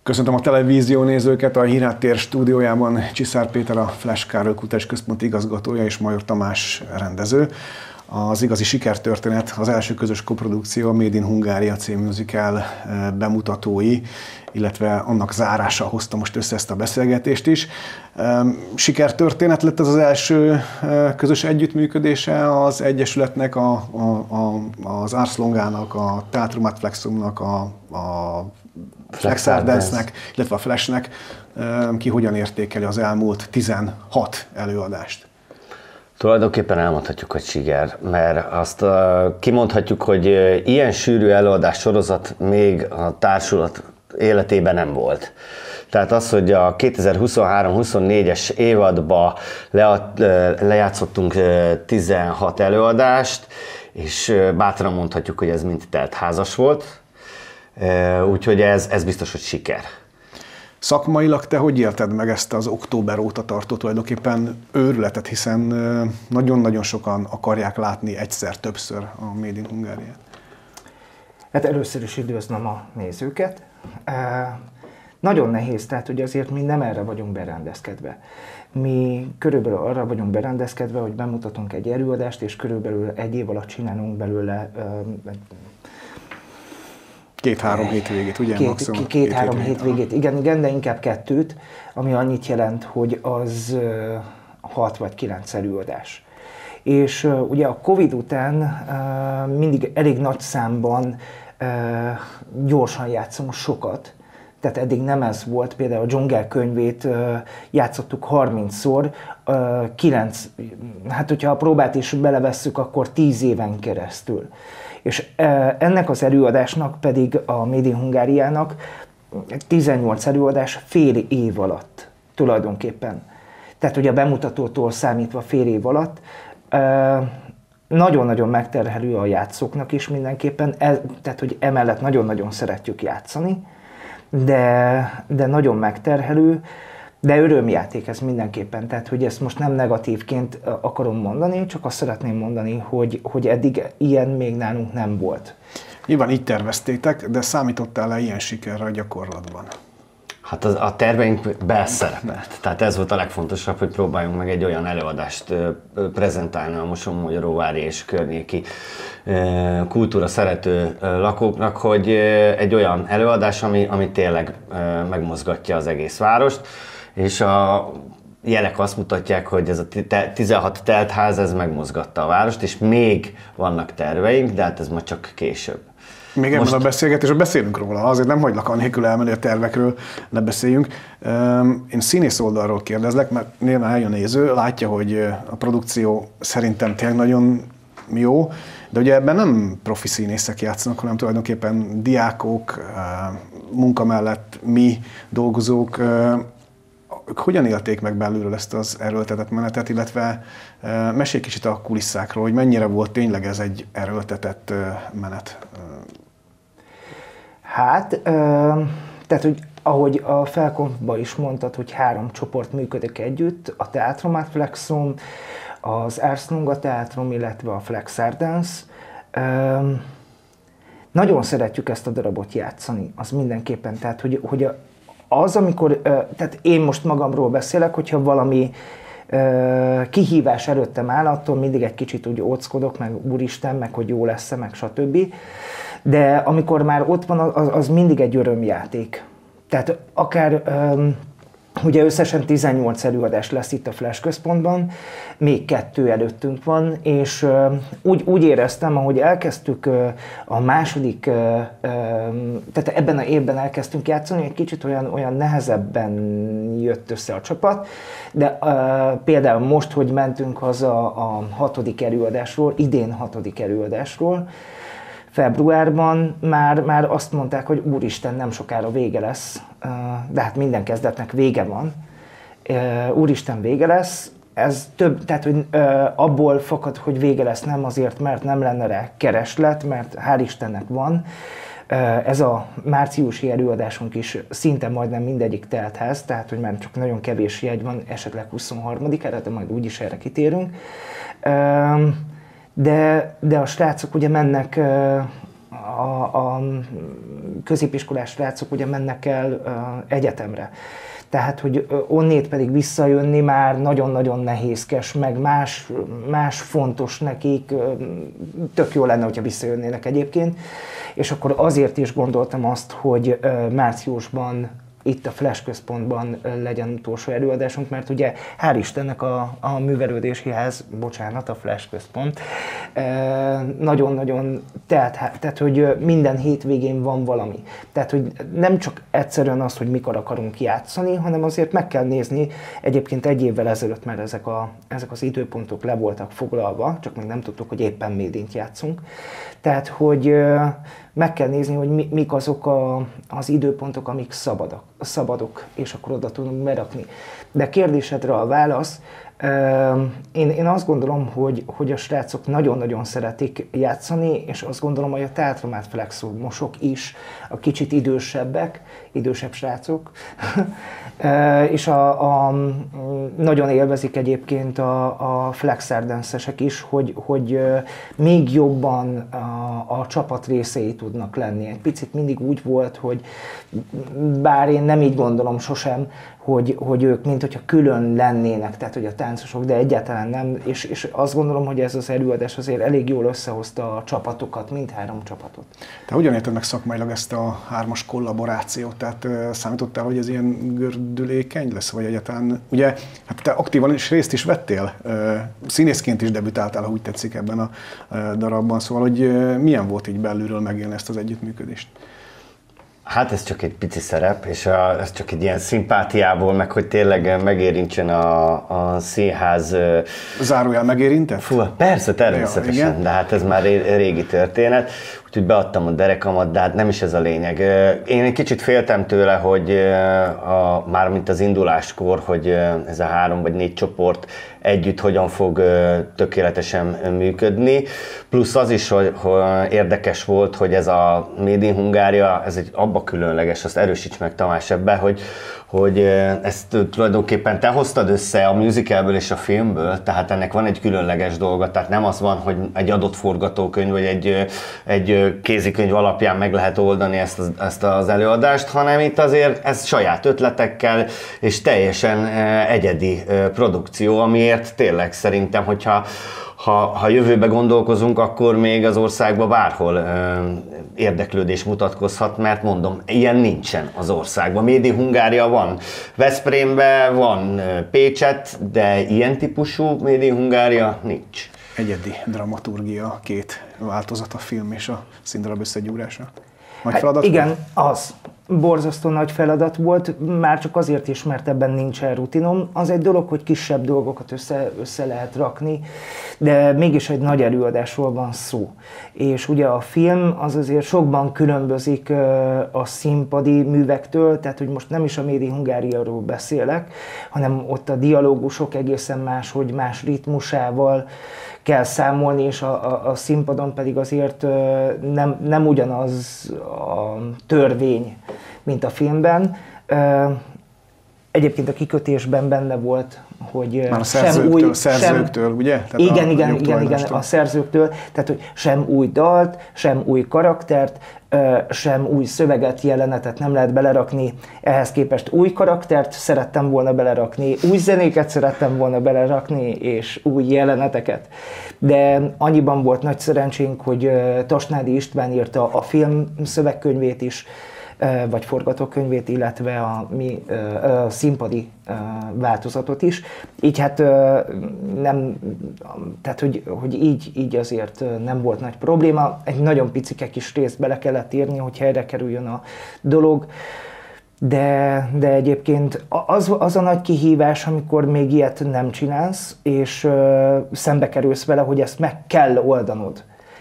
Köszöntöm a televízió nézőket, a Hírháttér stúdiójában Csiszár Péter, a Flash Károly Kutatás Központ igazgatója és Major Tamás rendező. Az igazi sikertörténet, az első közös koprodukció, a Made in Hungária című musical bemutatói, illetve annak zárása hozta most össze ezt a beszélgetést is. Sikertörténet lett ez az első közös együttműködése az Egyesületnek, az Ars Longának, a Teatrum ad Flexumnak, a Flexar Dance-nek, illetve a Flashnek. Ki hogyan értékeli az elmúlt 16 előadást? Tulajdonképpen elmondhatjuk, hogy siker, mert azt kimondhatjuk, hogy ilyen sűrű előadás sorozat még a társulat életében nem volt. Tehát az, hogy a 2023-24-es évadban lejátszottunk 16 előadást, és bátran mondhatjuk, hogy ez mind teltházas volt, úgyhogy ez biztos, hogy siker. Szakmailag te hogy élted meg ezt az október óta tartó tulajdonképpen őrületet, hiszen nagyon-nagyon sokan akarják látni egyszer, többször a Made in Hungáriát? Hát először is üdvözlöm a nézőket. Nagyon nehéz, tehát hogy azért mi nem erre vagyunk berendezkedve. Mi körülbelül arra vagyunk berendezkedve, hogy bemutatunk egy előadást, és körülbelül egy év alatt csinálunk belőle Két-három hétvégét, ugye? Maximum két-három hétvégét, igen, de inkább kettőt, ami annyit jelent, hogy az 6 vagy 9 előadás. És ugye a Covid után mindig elég nagy számban gyorsan játszom sokat, tehát eddig nem ez volt, például a Dzsungel könyvét játszottuk 30-szor, 9, hát hogyha a próbát is belevesszük, akkor 10 éven keresztül. És ennek az előadásnak pedig a Made in Hungáriának 18 előadás fél év alatt tulajdonképpen. Tehát ugye a bemutatótól számítva fél év alatt nagyon-nagyon megterhelő a játszóknak is mindenképpen, tehát hogy emellett nagyon-nagyon szeretjük játszani, de nagyon megterhelő, de örömjáték ez mindenképpen, tehát hogy ezt most nem negatívként akarom mondani, csak azt szeretném mondani, hogy eddig ilyen még nálunk nem volt. Nyilván így terveztétek, de számítottál-e ilyen sikerre a gyakorlatban? Hát a terveinkben szerepelt. Tehát ez volt a legfontosabb, hogy próbáljunk meg egy olyan előadást prezentálni a Mosonmagyaróvári és környéki kultúra szerető lakóknak, hogy egy olyan előadás, ami tényleg megmozgatja az egész várost, és a jelek azt mutatják, hogy ez a 16 teltház, ez megmozgatta a várost, és még vannak terveink, de hát ez majd csak később. Még ebben a beszélgetésben beszélünk róla, azért nem hagylak anélkül elmenni a tervekről, ne beszéljünk. Én színész oldalról kérdezlek, mert nyilván eljön néző, látja, hogy a produkció szerintem tényleg nagyon jó, de ugye ebben nem profi színészek játszanak, hanem tulajdonképpen diákok, munka mellett mi dolgozók. Hogyan élték meg belülről ezt az erőltetett menetet, illetve mesélj kicsit a kulisszákról, hogy mennyire volt tényleg ez egy erőltetett menet? Hát, tehát, hogy ahogy a felkonfban is mondtad, hogy 3 csoport működik együtt, a Teatrum ad Flexum, az Ars Longa Teatrum, illetve a Flexar Dance. Nagyon szeretjük ezt a darabot játszani, az mindenképpen, tehát, hogy az, amikor, tehát én most magamról beszélek, hogyha valami kihívás előttem áll, attól mindig egy kicsit úgy óckodok, meg úristen, meg hogy jó lesz-e, meg stb. De amikor már ott van, az mindig egy örömjáték. Tehát akár, ugye összesen 18 előadás lesz itt a Flash központban, még 2 előttünk van, és úgy éreztem, ahogy elkezdtük a második, tehát ebben a évben elkezdtünk játszani, egy kicsit olyan nehezebben jött össze a csapat, de például most, hogy mentünk haza a 6. előadásról, idén 6. előadásról, februárban már azt mondták, hogy úristen, nem sokára vége lesz, de hát minden kezdetnek vége van. Úristen, vége lesz. Ez több, tehát hogy abból fakad, hogy vége lesz, nem azért, mert nem lenne rá kereslet, mert hál' Istennek van. Ez a márciusi előadásunk is szinte majdnem mindegyik teltház, tehát hogy már csak nagyon kevés jegy van, esetleg 23-ára, de majd úgyis erre kitérünk. De a srácok ugye mennek a középiskolás srácok ugye mennek el egyetemre. Tehát, hogy onnét pedig visszajönni már nagyon-nagyon nehézkes, meg más fontos nekik, tök jó lenne, hogyha visszajönnének egyébként. És akkor azért is gondoltam azt, hogy márciusban itt a Flash központban legyen utolsó előadásunk, mert ugye hál' Istennek a művelődési ház, bocsánat, a Flash központ, nagyon-nagyon tehát, hogy minden hétvégén van valami. Tehát, hogy nem csak egyszerűen az, hogy mikor akarunk játszani, hanem azért meg kell nézni, egyébként egy évvel ezelőtt már ezek az időpontok le voltak foglalva, csak még nem tudtuk, hogy éppen Médint játszunk. Tehát, hogy meg kell nézni, hogy mik azok az időpontok, amik szabadok, és akkor oda tudunk berakni. De kérdésedre a válasz, én azt gondolom, hogy a srácok nagyon-nagyon szeretik játszani, és azt gondolom, hogy a Teatromát Flexomosok is, a kicsit idősebb srácok, és nagyon élvezik egyébként a flexerdensesek is, hogy még jobban a csapat részei tudnak lenni. Egy picit mindig úgy volt, hogy bár én nem így gondolom sosem, hogy ők mint hogyha külön lennének, tehát hogy a táncosok, de egyáltalán nem, és azt gondolom, hogy ez az előadás azért elég jól összehozta a csapatokat, mindhárom csapatot. Te hogyan érted meg szakmailag ezt a hármas kollaborációt? Tehát számítottál, hogy ez ilyen gördülékeny lesz, vagy egyáltalán, ugye, hát te aktívan is részt is vettél, színészként is debütáltál, ha úgy tetszik ebben a darabban, szóval, hogy milyen volt így belülről megélni ezt az együttműködést? Hát ez csak egy pici szerep, és ez csak egy ilyen szimpátiából, meg hogy tényleg megérintsen a színház... Zárójel megérintett? Fú, persze, természetesen, ja, de hát ez már régi történet, úgyhogy beadtam a derekamat, de hát nem is ez a lényeg. Én egy kicsit féltem tőle, hogy már mint az induláskor, hogy ez a 3 vagy 4 csoport együtt hogyan fog tökéletesen működni. Plusz az is, hogy érdekes volt, hogy ez a Made in Hungária, ez egy abba különleges, azt erősíts meg Tamás ebbe, hogy ezt tulajdonképpen te hoztad össze a musicalből és a filmből, tehát ennek van egy különleges dolga, tehát nem az van, hogy egy adott forgatókönyv vagy egy kézikönyv alapján meg lehet oldani ezt az előadást, hanem itt azért ez saját ötletekkel és teljesen egyedi produkció, amiért tényleg szerintem, hogyha jövőbe gondolkozunk, akkor még az országban bárhol érdeklődés mutatkozhat, mert mondom, ilyen nincsen az országban. Made in Hungária van, Veszprémben van, Pécset, de ilyen típusú Made in Hungária nincs. Egyedi dramaturgia, 2 változat, a film és a színdarab összegyúrása. Nagy feladat? Hát igen, az. Borzasztó nagy feladat volt, már csak azért is, mert ebben nincsen rutinom. Az egy dolog, hogy kisebb dolgokat össze lehet rakni, de mégis egy nagy előadásról van szó. És ugye a film az azért sokban különbözik a színpadi művektől, tehát hogy most nem is a Made in Hungáriáról beszélek, hanem ott a dialógusok egészen máshogy, más ritmusával kell számolni, és a színpadon pedig azért nem ugyanaz a törvény, mint a filmben. Egyébként a kikötésben benne volt, hogy már a szerzőktől, ugye? Tehát igen, a szerzőktől, tehát hogy sem új dalt, sem új karaktert, sem új szöveget, jelenetet nem lehet belerakni. Ehhez képest új karaktert szerettem volna belerakni, új zenéket szerettem volna belerakni, és új jeleneteket. De annyiban volt nagy szerencsénk, hogy Tasnádi István írta a film szövegkönyvét is, vagy forgatókönyvét, illetve a színpadi változatot is. Így hát nem, tehát hogy így azért nem volt nagy probléma. Egy nagyon picike kis részt bele kellett írni, hogy helyre kerüljön a dolog. De egyébként az a nagy kihívás, amikor még ilyet nem csinálsz, és szembe kerülsz vele, hogy ezt meg kell oldanod.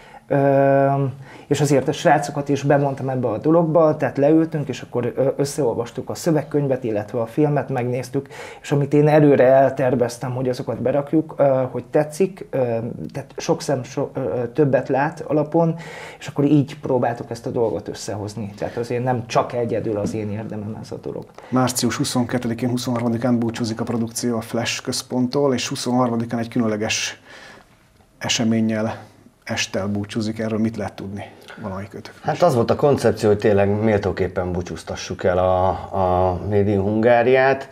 És azért a srácokat is bevontam ebbe a dologba, tehát leültünk, és akkor összeolvastuk a szövegkönyvet, illetve a filmet, megnéztük, és amit én előre elterveztem, hogy azokat berakjuk, hogy tetszik, tehát sok szem többet lát alapon, és akkor így próbáltuk ezt a dolgot összehozni. Tehát azért nem csak egyedül az én érdemem ez a dolog. Március 22-én, 23-án búcsúzik a produkció a Flash központtól, és 23-án egy különleges eseménnyel este búcsúzik, erről mit lehet tudni valamelyikőtök? Hát az volt a koncepció, hogy tényleg méltóképpen búcsúztassuk el a Made in Hungáriát.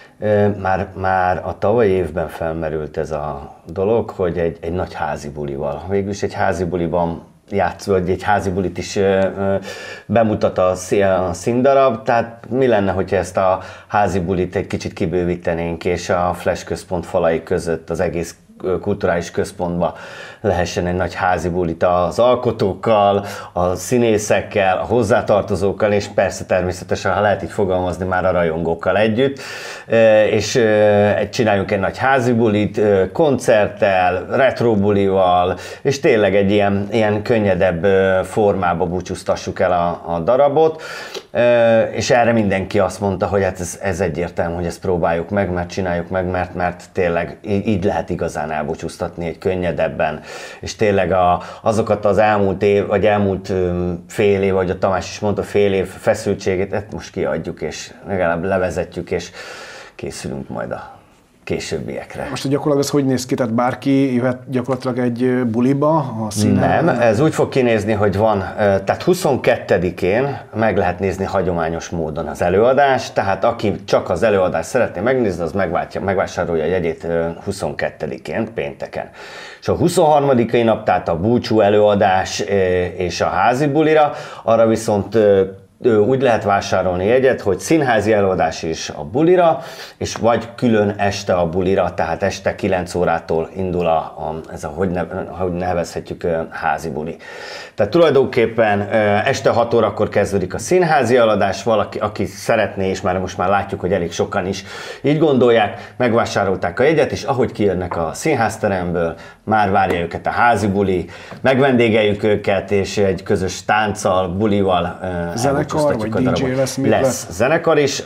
Már a tavalyi évben felmerült ez a dolog, hogy egy nagy házi bulival. Végülis egy házi buliban játszol, vagy egy házi bulit is bemutat a színdarab, tehát mi lenne, hogyha ezt a házi bulit egy kicsit kibővítenénk, és a Flash központ falai között az egész kulturális központba lehessen egy nagy házi bulit az alkotókkal, a színészekkel, a hozzátartozókkal, és persze természetesen, ha lehet így fogalmazni, már a rajongókkal együtt, és csináljunk egy nagy házi bulit, koncerttel, retro bulival, és tényleg egy ilyen könnyedebb formába búcsúztassuk el a darabot, és erre mindenki azt mondta, hogy hát ez egyértelmű, hogy ezt próbáljuk meg, mert csináljuk meg, mert tényleg így lehet igazán elbúcsúztatni egy könnyedebben, és tényleg azokat az elmúlt év, vagy elmúlt fél év, vagy a Tamás is mondta, fél év feszültségét, ezt most kiadjuk, és legalább levezetjük, és készülünk majd a későbbiekre. Most gyakorlatilag ez hogy néz ki? Tehát bárki jöhet gyakorlatilag egy buliba, a színen? Nem, ez úgy fog kinézni, hogy van, tehát 22-én meg lehet nézni hagyományos módon az előadást, tehát aki csak az előadást szeretné megnézni, az megvásárolja a jegyét 22-én, pénteken. És a 23. nap, tehát a búcsú előadás és a házi bulira, arra viszont úgy lehet vásárolni jegyet, hogy színházi előadás is a bulira, és vagy külön este a bulira, tehát este 9 órától indul ez a, hogy nevezhetjük, házi buli. Tehát tulajdonképpen este 6 órakor kezdődik a színházi előadás, valaki, aki szeretné, és most már látjuk, hogy elég sokan is így gondolják, megvásárolták a jegyet, és ahogy kijönnek a színházteremből, már várja őket a házi buli, megvendégeljük őket, és egy közös tánccal, bulival zenekar, vagy DJ lesz zenekar is,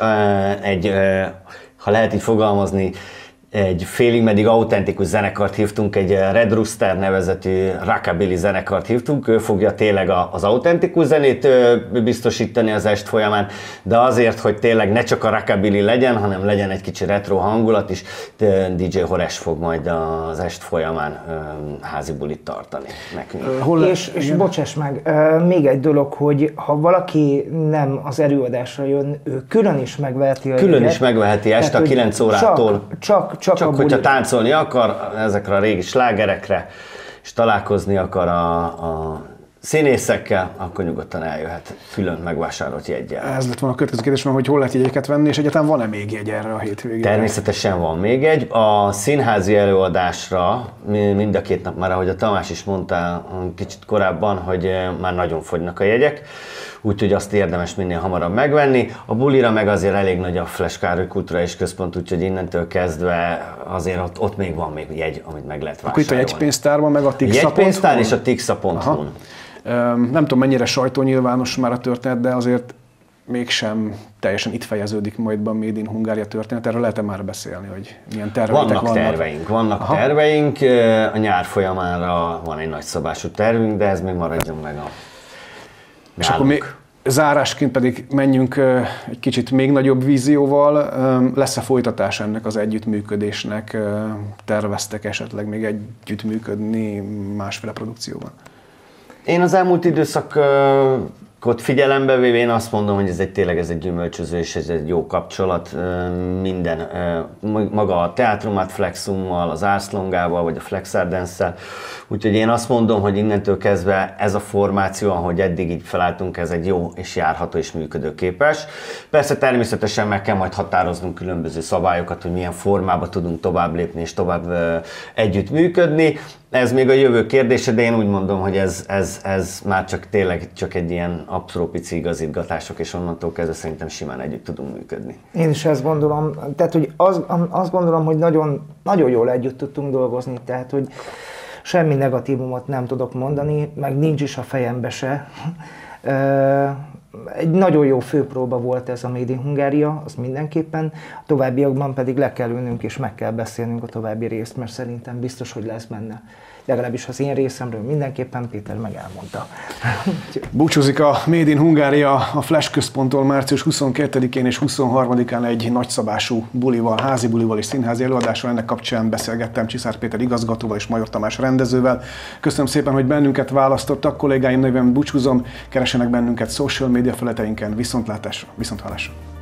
ha lehet így fogalmazni, egy félig meddig autentikus zenekart hívtunk, egy Red Rooster nevezetű rockabilly zenekart hívtunk, ő fogja tényleg az autentikus zenét biztosítani az est folyamán, de azért, hogy tényleg ne csak a rockabilly legyen, hanem legyen egy kicsi retro hangulat is, DJ Hores fog majd az est folyamán házi bulit tartani nekünk. És bocsáss meg, még egy dolog, hogy ha valaki nem az előadásra jön, ő külön is megveheti a jegyet. Külön is megveheti este a 9 órától. Csak hogyha táncolni akar ezekre a régi slágerekre, és találkozni akar a színészekkel, akkor nyugodtan eljöhet külön megvásárolt jeggyel. Ez lett volna a következő kérdésem, hogy hol lehet jegyeket venni, és egyáltalán van-e még jegy erre a hétvégére? Természetesen van még egy. A színházi előadásra mind a két nap, már ahogy a Tamás is mondta kicsit korábban, hogy már nagyon fogynak a jegyek, úgyhogy azt érdemes minél hamarabb megvenni. A bulira meg azért elég nagy a Flash Károly Kulturális Központ, úgyhogy innentől kezdve azért ott még van még jegy, amit meg lehet vásárolni. Akkor itt a jegypénztárban, meg a Tixa.hu? Jegypénztár és a Tixa.hu. Nem tudom, mennyire sajtónyilvános már a történet, de azért mégsem teljesen itt fejeződik majd a Made in Hungária történet. Erről lehet-e már beszélni, hogy milyen terveitek vannak? Vannak terveink. A nyár folyamánra van egy nagyszabású tervünk, de ez még maradjon meg a és akkor még zárásként pedig menjünk egy kicsit még nagyobb vízióval. Lesz-e folytatás ennek az együttműködésnek? Terveztek esetleg még együttműködni másféle produkcióban? Én az elmúlt időszakot figyelembe véve én azt mondom, hogy tényleg ez egy gyümölcsöző és ez egy jó kapcsolat. Minden, maga a Teatrumat Flexummal, az Arslongával vagy a Flexar Dance-szel. Úgyhogy én azt mondom, hogy innentől kezdve ez a formáció, ahogy eddig így felálltunk, ez egy jó és járható és működőképes. Persze természetesen meg kell majd határoznunk különböző szabályokat, hogy milyen formában tudunk tovább lépni és tovább együtt működni. Ez még a jövő kérdése, de én úgy mondom, hogy ez már tényleg csak egy ilyen apró pici igazítgatások, és onnantól kezdve szerintem simán együtt tudunk működni. Én is ezt gondolom, tehát hogy azt gondolom, hogy nagyon, nagyon jól együtt tudtunk dolgozni, tehát hogy semmi negatívumot nem tudok mondani, meg nincs is a fejembe se. egy nagyon jó főpróba volt ez a Made in Hungária, az mindenképpen. A továbbiakban pedig le kell ülnünk és meg kell beszélnünk a további részt, mert szerintem biztos, hogy lesz benne. Legalábbis az én részemről mindenképpen, Péter meg elmondta. Búcsúzik a Made in Hungária a Flash központtól március 22-én és 23-án egy nagyszabású bulival, házi bulival és színházi előadással. Ennek kapcsán beszélgettem Csiszár Péter igazgatóval és Major Tamás rendezővel. Köszönöm szépen, hogy bennünket választottak. Kollégáim nevében búcsúzom, keresenek bennünket social média felületeinken. Viszontlátásra, viszonthallásra.